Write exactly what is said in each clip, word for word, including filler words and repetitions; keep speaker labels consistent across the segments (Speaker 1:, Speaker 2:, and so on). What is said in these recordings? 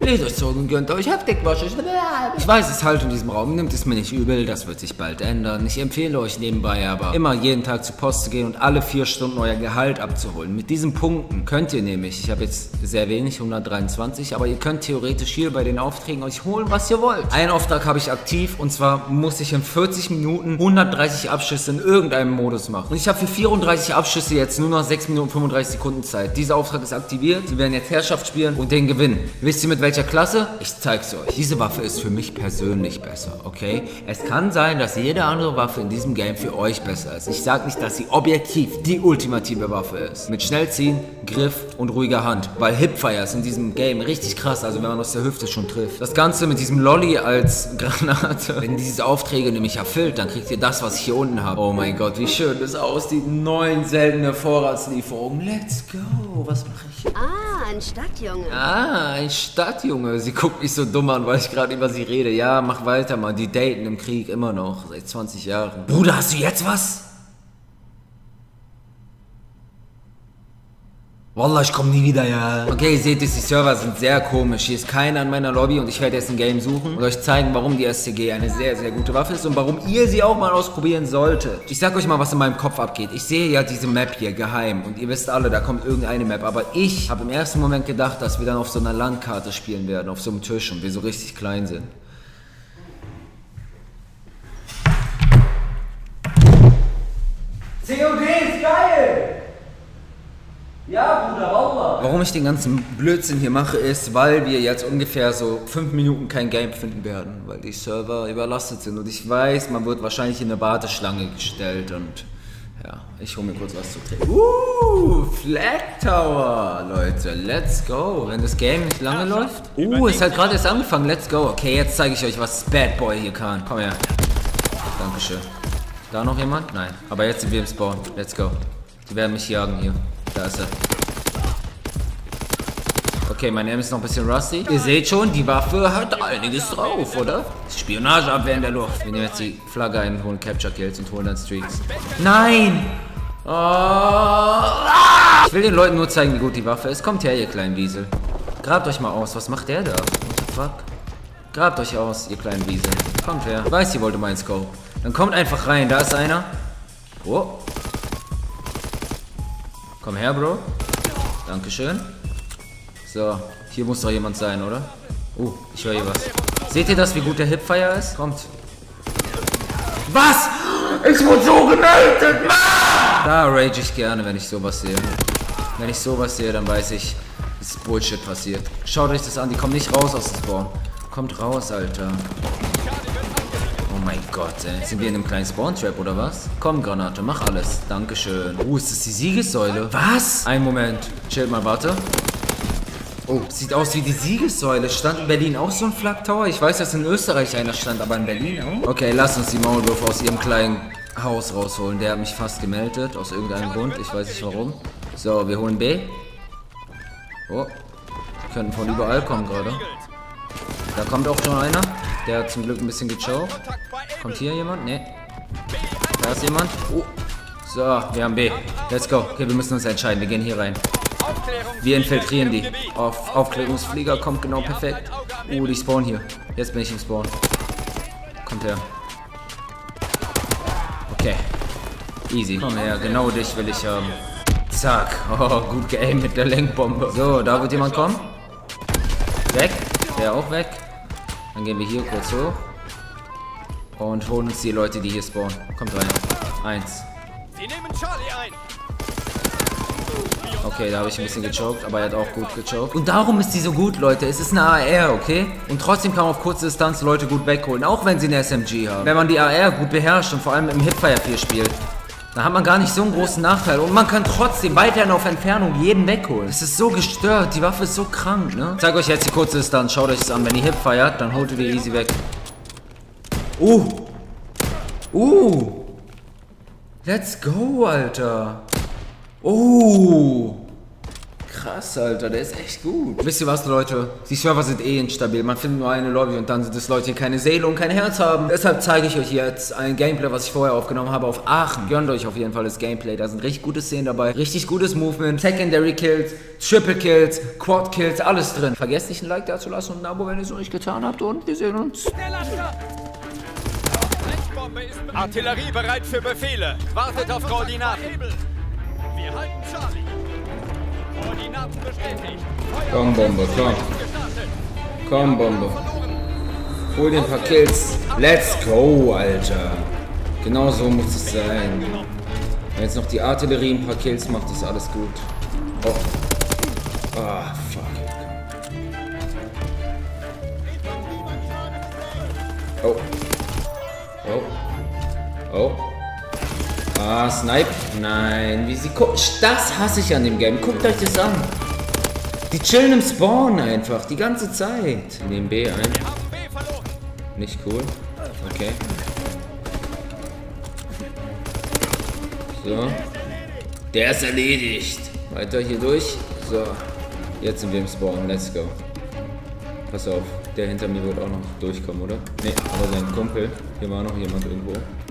Speaker 1: Lest euch zurück und gönnt euch heftig wasch. Ich weiß, es halt in diesem Raum, nimmt es mir nicht übel, das wird sich bald ändern. Ich empfehle euch nebenbei aber, immer jeden Tag zur Post zu gehen und alle vier Stunden euer Gehalt abzuholen. Mit diesen Punkten könnt ihr nämlich, ich habe jetzt sehr wenig, hundertdreiundzwanzig, aber ihr könnt theoretisch hier bei den Aufträgen euch holen, was ihr wollt. Einen Auftrag habe ich aktiv und zwar muss ich in vierzig Minuten hundertdreißig Abschüsse in irgendeinem Modus machen. Und ich habe für vierunddreißig Abschüsse jetzt nur noch sechs Minuten fünfunddreißig Sekunden Zeit. Dieser Auftrag ist aktiviert, sie werden jetzt Herrschaft spielen und den gewinnen. Wisst ihr mit welcher Klasse? Ich zeig's euch. Diese Waffe ist für mich persönlich besser, okay? Es kann sein, dass jede andere Waffe in diesem Game für euch besser ist. Ich sag nicht, dass sie objektiv die ultimative Waffe ist. Mit Schnellziehen, Griff und ruhiger Hand. Weil Hipfire ist in diesem Game richtig krass, also wenn man aus der Hüfte schon trifft. Das Ganze mit diesem Lolli als Granate. Wenn diese Aufträge nämlich erfüllt, dann kriegt ihr das, was ich hier unten habe. Oh mein Gott, wie schön das aussieht. Neun seltene Vorratslieferungen. Let's go. Was mache ich?
Speaker 2: Ah, ein Stadtjunge.
Speaker 1: Ah, ein Stadtjunge. Sie guckt mich so dumm an, weil ich gerade über sie rede. Ja, mach weiter, Mann. Die daten im Krieg immer noch. Seit zwanzig Jahren. Bruder, hast du jetzt was? Wallah, ich komm nie wieder, ja. Okay, ihr seht, die Server sind sehr komisch. Hier ist keiner in meiner Lobby und ich werde jetzt ein Game suchen und euch zeigen, warum die S C G eine sehr, sehr gute Waffe ist und warum ihr sie auch mal ausprobieren solltet. Ich sag euch mal, was in meinem Kopf abgeht. Ich sehe ja diese Map hier geheim und ihr wisst alle, da kommt irgendeine Map. Aber ich habe im ersten Moment gedacht, dass wir dann auf so einer Landkarte spielen werden, auf so einem Tisch und wir so richtig klein sind. C O D ist geil! Ja, Bruder, Wallah. Warum ich den ganzen Blödsinn hier mache, ist, weil wir jetzt ungefähr so fünf Minuten kein Game finden werden, weil die Server überlastet sind. Und ich weiß, man wird wahrscheinlich in eine Warteschlange gestellt und ja, ich hole mir kurz was zu trinken. Uh, Flag Tower, Leute, let's go. Wenn das Game nicht lange läuft. Uh, es hat gerade erst angefangen, let's go. Okay, jetzt zeige ich euch, was Bad Boy hier kann. Komm her. Dankeschön. Da noch jemand? Nein. Aber jetzt sind wir im Spawn. Let's go. Die werden mich jagen hier. Da ist er. Okay, mein M ist noch ein bisschen rusty. Ihr seht schon, die Waffe hat einiges drauf, oder? Spionageabwehr in der Luft. Wir nehmen jetzt die Flagge ein, holen Capture Kills und holen dann Streaks. Nein! Oh. Ich will den Leuten nur zeigen, wie gut die Waffe ist. Kommt her, ihr kleinen Wiesel. Grabt euch mal aus. Was macht der da? What the fuck? Grabt euch aus, ihr kleinen Wiesel. Kommt her. Ich weiß, ihr wollt meinen Scope. Dann kommt einfach rein. Da ist einer. Oh. Komm her, Bro. Dankeschön. So, hier muss doch jemand sein, oder? Oh, ich höre hier was. Seht ihr das, wie gut der Hipfire ist? Kommt. Was? Ich wurde so gemeldet, Mann! Da rage ich gerne, wenn ich sowas sehe. Wenn ich sowas sehe, dann weiß ich, dass Bullshit passiert. Schaut euch das an, die kommen nicht raus aus dem Spawn. Kommt raus, Alter. Oh mein Gott, ey. Sind wir in einem kleinen Spawn-Trap oder was? Komm, Granate, mach alles. Dankeschön. Oh, ist das die Siegessäule? Was? Einen Moment. Chill mal, warte. Oh, sieht aus wie die Siegessäule. Stand in Berlin auch so ein Flag Tower? Ich weiß, dass in Österreich einer stand, aber in Berlin auch? Okay, lasst uns die Maulwürfe aus ihrem kleinen Haus rausholen. Der hat mich fast gemeldet, aus irgendeinem Grund. Ich weiß nicht warum. So, wir holen B. Oh, die könnten von überall kommen gerade. Da kommt auch schon einer. Der hat zum Glück ein bisschen gechoked. Kommt hier jemand? Ne. Da ist jemand. Oh. So, wir haben B. Let's go. Okay, wir müssen uns entscheiden. Wir gehen hier rein. Wir infiltrieren die. Auf Aufklärungsflieger kommt genau perfekt. Oh, die spawnen hier. Jetzt bin ich im Spawn. Kommt her. Okay. Easy. Komm her, genau dich will ich haben. Zack. Oh, gut geaimt mit der Lenkbombe. So, da wird jemand kommen. Weg. Der auch weg. Dann gehen wir hier kurz hoch. Und holen uns die Leute, die hier spawnen. Kommt rein. Eins.
Speaker 3: Sie nehmen Charlie ein.
Speaker 1: Okay, da habe ich ein bisschen gechoked, aber er hat auch gut gechoked. Und darum ist die so gut, Leute. Es ist eine A R, okay? Und trotzdem kann man auf kurze Distanz Leute gut wegholen, auch wenn sie eine S M G haben. Wenn man die A R gut beherrscht und vor allem im Hipfire vier spielt, dann hat man gar nicht so einen großen Nachteil. Und man kann trotzdem weiterhin auf Entfernung jeden wegholen. Es ist so gestört. Die Waffe ist so krank, ne? Ich zeige euch jetzt die kurze Distanz. Schaut euch das an. Wenn ihr Hipfire, dann holt ihr die easy weg. Uh. Uh. Let's go, Alter. Oh. Krass, Alter, der ist echt gut. Wisst ihr was, Leute? Die Server sind eh instabil. Man findet nur eine Lobby und dann sind es Leute, die keine Seele und kein Herz haben. Deshalb zeige ich euch jetzt ein Gameplay, was ich vorher aufgenommen habe auf Aachen. Gönnt euch auf jeden Fall das Gameplay. Da sind richtig gute Szenen dabei, richtig gutes Movement, Secondary Kills, Triple Kills, Quad Kills, alles drin. Vergesst nicht ein Like da zu lassen und ein Abo, wenn ihr es noch nicht getan habt. Und wir sehen uns.
Speaker 2: Artillerie bereit für Befehle. Wartet auf Koordinaten. Wir halten Charlie. Koordinaten bestätigt.
Speaker 1: Komm, Bombe, komm. Komm, Bombe. Hol den paar Kills. Let's go, Alter. Genau so muss es sein. Wenn jetzt noch die Artillerie ein paar Kills macht, ist alles gut. Oh. Ah, fuck. Oh. Oh. Oh. Ah, Snipe. Nein, wie sie guckt. Das hasse ich an dem Game. Guckt euch das an. Die chillen im Spawn einfach. Die ganze Zeit. Nehmen B ein. Nicht cool. Okay. So. Der ist erledigt. Weiter hier durch. So. Jetzt sind wir im Spawn. Let's go. Pass auf. Der hinter mir wird auch noch durchkommen, oder? Ne, aber sein Kumpel. Hier war noch jemand irgendwo.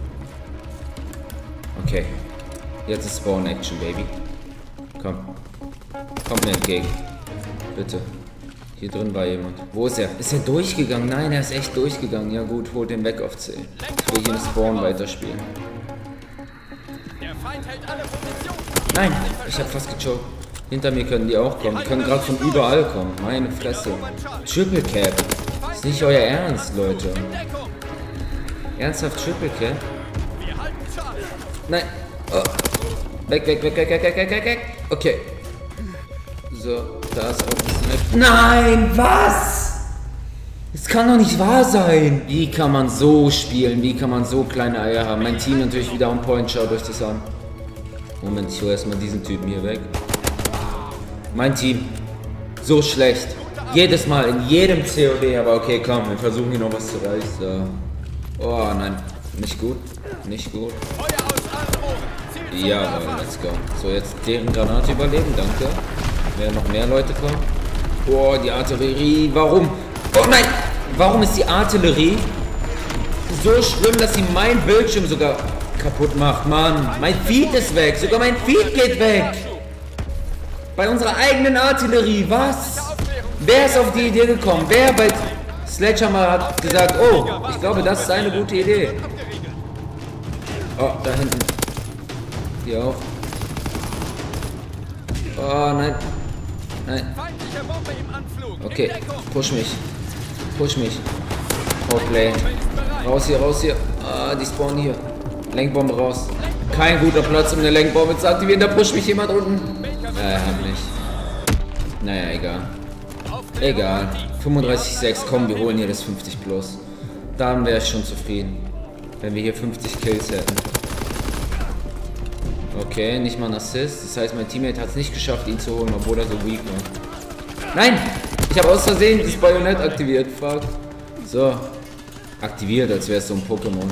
Speaker 1: Okay. Jetzt ist Spawn Action, Baby. Komm. Kommt mir entgegen. Bitte. Hier drin war jemand. Wo ist er? Ist er durchgegangen? Nein, er ist echt durchgegangen. Ja gut, holt den weg auf C. Ich will hier im Spawn weiterspielen. Nein, ich hab fast gechoked. Hinter mir können die auch kommen. Die können gerade von überall kommen. Meine Fresse. Triple Cap. Ist nicht euer Ernst, Leute. Ernsthaft Triple Cap? Nein. Oh. Weg, weg, weg, weg, weg, weg, weg, weg, weg. Okay. So, da ist auch ein Snipe. Nein, was? Das kann doch nicht wahr sein. Wie kann man so spielen? Wie kann man so kleine Eier haben? Mein Team natürlich wieder on point. Schaut euch das an. Moment, ich hole erstmal diesen Typen hier weg. Mein Team. So schlecht. Jedes Mal, in jedem C O D. Aber okay, komm, wir versuchen hier noch was zu reißen. So. Oh, nein. Nicht gut. Nicht gut. Ja, let's go. So, jetzt deren Granate überleben, danke. Werden noch mehr Leute kommen. Oh, die Artillerie. Warum? Oh nein! Warum ist die Artillerie so schlimm, dass sie mein Bildschirm sogar kaputt macht? Mann, mein Feed ist weg. Sogar mein Feed geht weg. Bei unserer eigenen Artillerie. Was? Wer ist auf die Idee gekommen? Wer bei Sledgehammer hat gesagt, oh, ich glaube, das ist eine gute Idee. Oh, da hinten. Hier auch. Oh, nein. Nein. Okay, push mich. Push mich. Outplay. Raus hier, raus hier. Ah, die spawnen hier. Lenkbombe raus. Kein guter Platz, um eine Lenkbombe zu aktivieren. Da pusht mich jemand unten. Naja, hat nicht. Naja, egal. Egal. fünfunddreißig sechs, komm, wir holen hier das fünfzig plus. Dann wäre ich schon zufrieden. Wenn wir hier fünfzig Kills hätten. Okay, nicht mal ein Assist. Das heißt, mein Teammate hat es nicht geschafft, ihn zu holen, obwohl er so weak war. Nein! Ich habe aus Versehen das Bajonett aktiviert. Fuck. So. Aktiviert, als wäre es so ein Pokémon.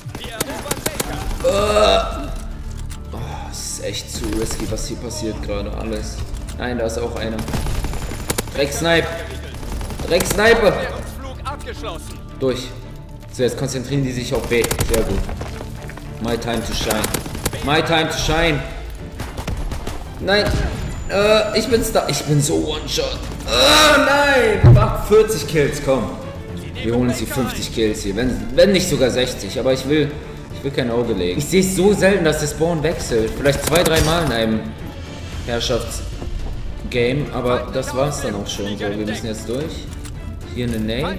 Speaker 1: Uh. Oh, es ist echt zu risky, was hier passiert gerade. Alles. Nein, da ist auch einer. Drecksnipe! Drecksnipe! Durch. So, jetzt konzentrieren die sich auf B. Sehr gut. My time to shine. My time to shine. Nein. Äh, ich bin's da. Ich bin so One-Shot. Oh, nein. Mach vierzig Kills, komm. Wir holen uns die fünfzig Kills hier. Wenn, wenn nicht sogar sechzig. Aber ich will, ich will kein Auge legen. Ich sehe es so selten, dass der Spawn wechselt. Vielleicht zwei, drei Mal in einem Herrschaftsgame. Aber das war's dann auch schon. So, wir müssen jetzt durch. Hier eine Nade.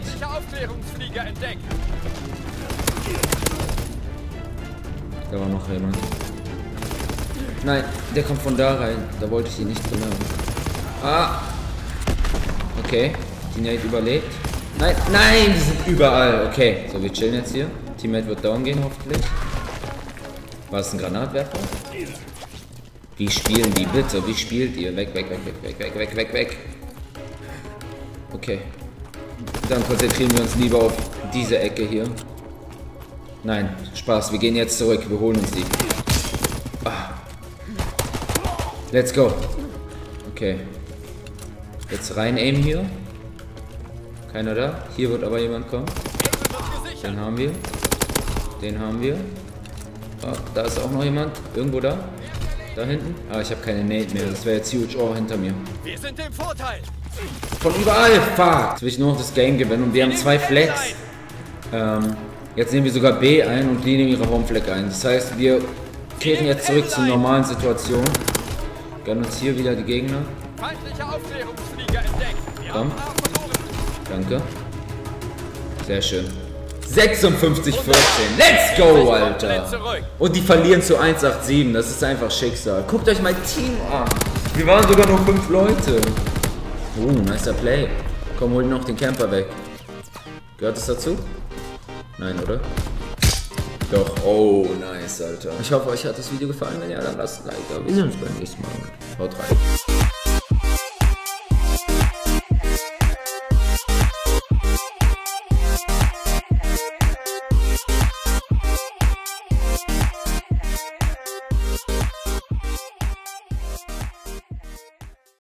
Speaker 1: Da war noch jemand. Nein, der kommt von da rein. Da wollte ich ihn nicht drin haben. Ah! Okay, die Nade überlebt. Nein, nein, die sind überall. Okay, so wir chillen jetzt hier. Teammate wird down gehen, hoffentlich. War es ein Granatwerfer? Wie spielen die bitte? Wie spielt ihr? Weg, weg, weg, weg, weg, weg, weg, weg, weg. Okay. Dann konzentrieren wir uns lieber auf diese Ecke hier. Nein, Spaß, wir gehen jetzt zurück. Wir holen uns die. Ah. Let's go. Okay, Jetzt rein aim hier. Keiner da. Hier wird aber jemand kommen. Den haben wir. Den haben wir. Oh, da ist auch noch jemand. Irgendwo da. Da hinten. Ah, ich habe keine Nade mehr. Das wäre jetzt huge. Oh, hinter mir.
Speaker 2: Wir sind im Vorteil.
Speaker 1: Von überall. Fuck. Jetzt will ich nur noch das Game gewinnen. Und wir haben zwei Flags. Ähm, jetzt nehmen wir sogar B ein und die nehmen ihre Home Flag ein. Das heißt, wir kehren jetzt zurück zur normalen Situation. Gönnen uns hier wieder die Gegner.
Speaker 2: Feindliche Aufklärungsflieger entdeckt.
Speaker 1: Komm. Danke. Sehr schön. sechsundfünfzig vierzehn. Let's go, Alter. Und die verlieren zu eins acht sieben. Das ist einfach Schicksal. Guckt euch mein Team an. Wir waren sogar nur fünf Leute. Oh, nicer Play. Komm, hol noch den Camper weg. Gehört es dazu? Nein, oder? Doch. Oh, nice, Alter. Ich hoffe, euch hat das Video gefallen. Wenn ja, dann lasst ein Like da. Wir sehen uns beim nächsten Mal. Haut rein.